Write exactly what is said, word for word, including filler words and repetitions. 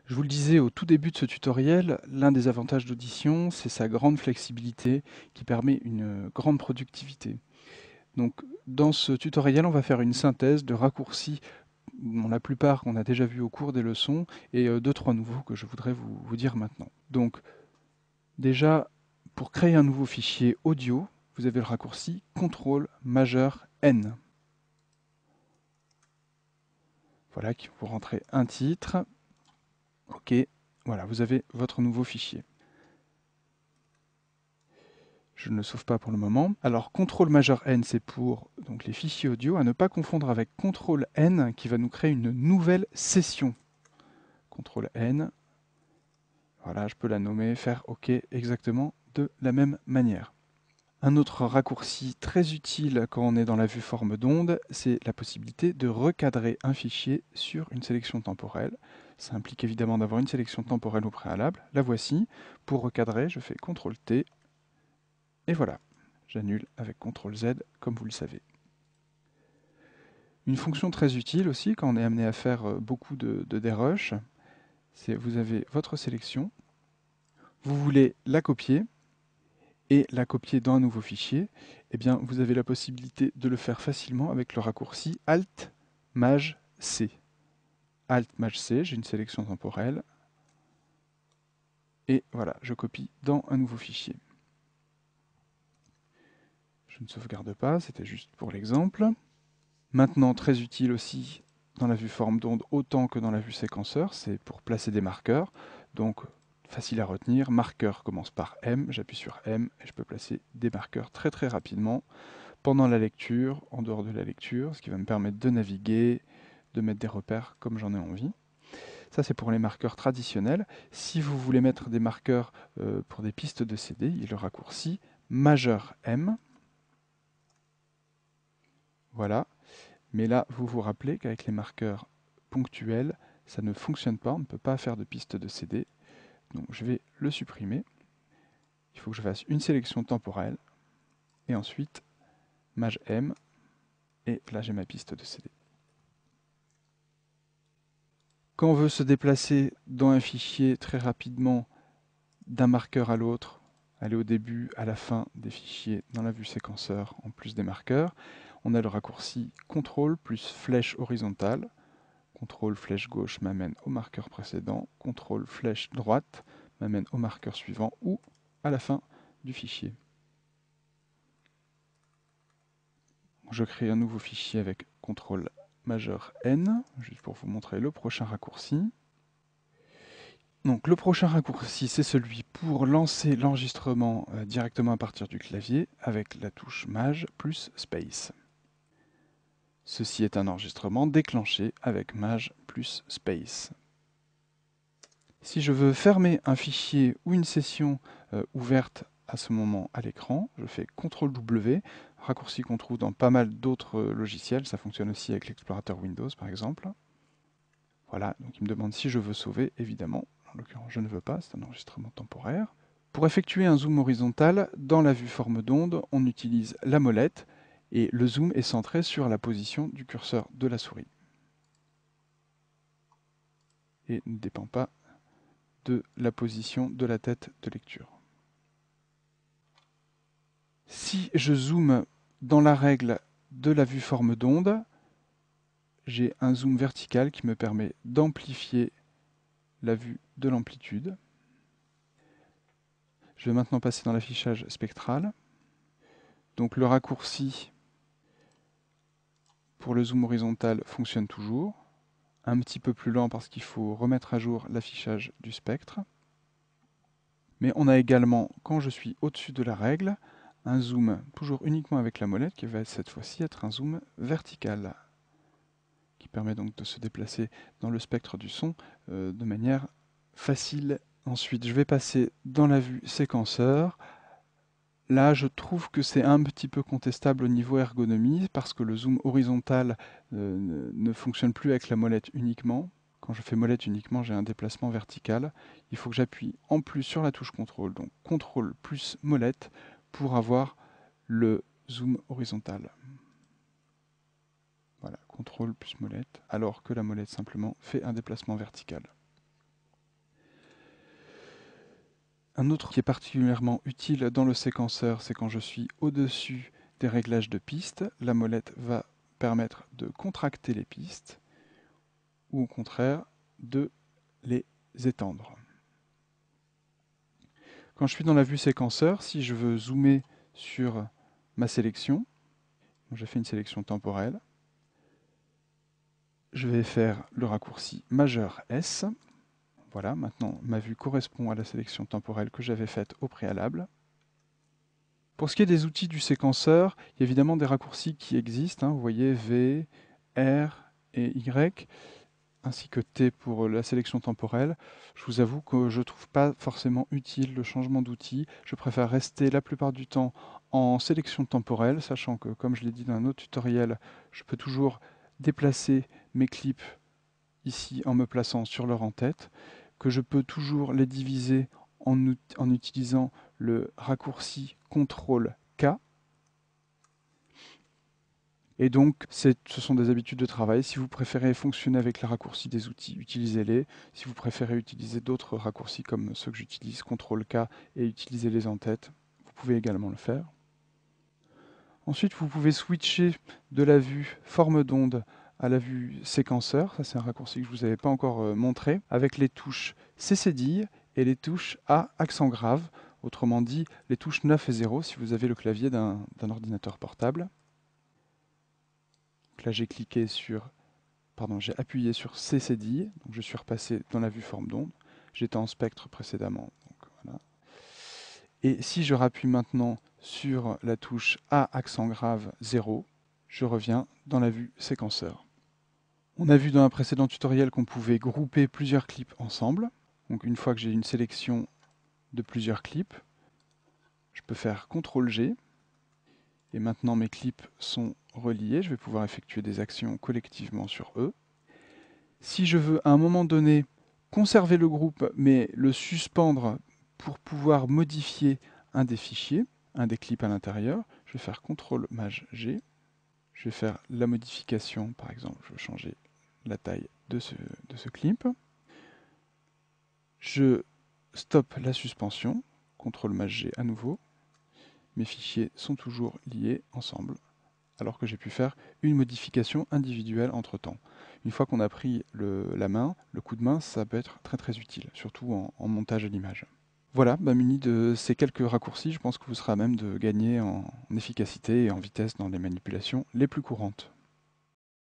Je vous le disais au tout début de ce tutoriel, l'un des avantages d'Audition, c'est sa grande flexibilité qui permet une grande productivité. Donc, dans ce tutoriel, on va faire une synthèse de raccourcis, dont la plupart qu'on a déjà vu au cours des leçons, et euh, deux, trois nouveaux que je voudrais vous, vous dire maintenant. Donc, déjà, pour créer un nouveau fichier audio, vous avez le raccourci contrôle majeur N. Voilà, qui vous rentrez un titre. OK, voilà, vous avez votre nouveau fichier. Je ne le sauve pas pour le moment. Alors, contrôle majeur N, c'est pour donc, les fichiers audio, à ne pas confondre avec contrôle N, qui va nous créer une nouvelle session. contrôle N, voilà, je peux la nommer, faire OK exactement de la même manière. Un autre raccourci très utile quand on est dans la vue forme d'onde, c'est la possibilité de recadrer un fichier sur une sélection temporelle. Ça implique évidemment d'avoir une sélection temporelle au préalable. La voici. Pour recadrer, je fais contrôle T, et voilà. J'annule avec contrôle Z, comme vous le savez. Une fonction très utile aussi, quand on est amené à faire beaucoup de, de dérush, c'est vous avez votre sélection, vous voulez la copier, et la copier dans un nouveau fichier, eh bien, vous avez la possibilité de le faire facilement avec le raccourci Alt Maj C. Alt Maj C, j'ai une sélection temporelle, et voilà, je copie dans un nouveau fichier. Je ne sauvegarde pas, c'était juste pour l'exemple. Maintenant, très utile aussi dans la vue forme d'onde autant que dans la vue séquenceur, c'est pour placer des marqueurs. Donc, facile à retenir, marqueur commence par M, j'appuie sur M et je peux placer des marqueurs très très rapidement pendant la lecture, en dehors de la lecture, ce qui va me permettre de naviguer, de mettre des repères comme j'en ai envie. Ça, c'est pour les marqueurs traditionnels. Si vous voulez mettre des marqueurs euh, pour des pistes de C D, il y a le raccourci majeur M. Voilà. Mais là, vous vous rappelez qu'avec les marqueurs ponctuels, ça ne fonctionne pas, on ne peut pas faire de piste de C D. Donc je vais le supprimer. Il faut que je fasse une sélection temporelle, et ensuite maj M, et là j'ai ma piste de C D. Quand on veut se déplacer dans un fichier très rapidement d'un marqueur à l'autre, aller au début, à la fin des fichiers dans la vue séquenceur, en plus des marqueurs, on a le raccourci contrôle plus flèche horizontale. contrôle flèche gauche m'amène au marqueur précédent, contrôle flèche droite m'amène au marqueur suivant ou à la fin du fichier. Je crée un nouveau fichier avec contrôle majeur N, juste pour vous montrer le prochain raccourci. Donc le prochain raccourci, c'est celui pour lancer l'enregistrement euh, directement à partir du clavier avec la touche Maj plus Space. Ceci est un enregistrement déclenché avec Maj plus Space. Si je veux fermer un fichier ou une session euh, ouverte à ce moment à l'écran, je fais contrôle W, raccourci qu'on trouve dans pas mal d'autres logiciels, ça fonctionne aussi avec l'explorateur Windows par exemple. Voilà, donc il me demande si je veux sauver, évidemment. En l'occurrence, je ne veux pas, c'est un enregistrement temporaire. Pour effectuer un zoom horizontal, dans la vue forme d'onde, on utilise la molette et le zoom est centré sur la position du curseur de la souris. Et ne dépend pas de la position de la tête de lecture. Si je zoome dans la règle de la vue forme d'onde, j'ai un zoom vertical qui me permet d'amplifier la vue de l'amplitude. Je vais maintenant passer dans l'affichage spectral. Donc le raccourci pour le zoom horizontal fonctionne toujours. Un petit peu plus lent parce qu'il faut remettre à jour l'affichage du spectre. Mais on a également, quand je suis au-dessus de la règle, un zoom toujours uniquement avec la molette qui va cette fois-ci être un zoom vertical, qui permet donc de se déplacer dans le spectre du son euh, de manière facile. Ensuite, je vais passer dans la vue séquenceur. Là, je trouve que c'est un petit peu contestable au niveau ergonomie, parce que le zoom horizontal euh, ne fonctionne plus avec la molette uniquement. Quand je fais molette uniquement, j'ai un déplacement vertical. Il faut que j'appuie en plus sur la touche contrôle, donc contrôle plus molette, pour avoir le zoom horizontal. Voilà, contrôle plus molette, alors que la molette simplement fait un déplacement vertical. Un autre qui est particulièrement utile dans le séquenceur, c'est quand je suis au-dessus des réglages de pistes, la molette va permettre de contracter les pistes ou au contraire de les étendre. Quand je suis dans la vue séquenceur, si je veux zoomer sur ma sélection, j'ai fait une sélection temporelle, je vais faire le raccourci majeur S. Voilà, maintenant ma vue correspond à la sélection temporelle que j'avais faite au préalable. Pour ce qui est des outils du séquenceur, il y a évidemment des raccourcis qui existent. Hein, vous voyez V, R et Y, ainsi que T pour la sélection temporelle. Je vous avoue que je ne trouve pas forcément utile le changement d'outil. Je préfère rester la plupart du temps en sélection temporelle, sachant que, comme je l'ai dit dans un autre tutoriel, je peux toujours déplacer mes clips ici en me plaçant sur leur en-tête, que je peux toujours les diviser en, en utilisant le raccourci contrôle K. Et donc, ce sont des habitudes de travail. Si vous préférez fonctionner avec les raccourcis des outils, utilisez-les. Si vous préférez utiliser d'autres raccourcis comme ceux que j'utilise, contrôle K, et utiliser les en-tête, vous pouvez également le faire. Ensuite, vous pouvez switcher de la vue forme d'onde à la vue séquenceur. Ça, c'est un raccourci que je ne vous avais pas encore euh, montré, avec les touches C cédille et les touches A accent grave. Autrement dit, les touches neuf et zéro si vous avez le clavier d'un ordinateur portable. Donc là, j'ai cliqué sur, pardon, j'ai appuyé sur C cédille, donc je suis repassé dans la vue forme d'onde. J'étais en spectre précédemment. Donc voilà. Et si je rappuie maintenant sur la touche A accent grave zéro, je reviens dans la vue séquenceur. On a vu dans un précédent tutoriel qu'on pouvait grouper plusieurs clips ensemble. Donc une fois que j'ai une sélection de plusieurs clips, je peux faire contrôle G. Et maintenant mes clips sont reliés, je vais pouvoir effectuer des actions collectivement sur eux. Si je veux à un moment donné conserver le groupe mais le suspendre pour pouvoir modifier un des fichiers, un des clips à l'intérieur, je vais faire contrôle maj G. Je vais faire la modification, par exemple, je vais changer la taille de ce, de ce clip. Je stoppe la suspension, contrôle maj G à nouveau. Mes fichiers sont toujours liés ensemble, alors que j'ai pu faire une modification individuelle entre temps. Une fois qu'on a pris le, la main, le coup de main, ça peut être très très utile, surtout en, en montage de l'image. Voilà, bah, muni de ces quelques raccourcis, je pense que vous serez à même de gagner en, en efficacité et en vitesse dans les manipulations les plus courantes.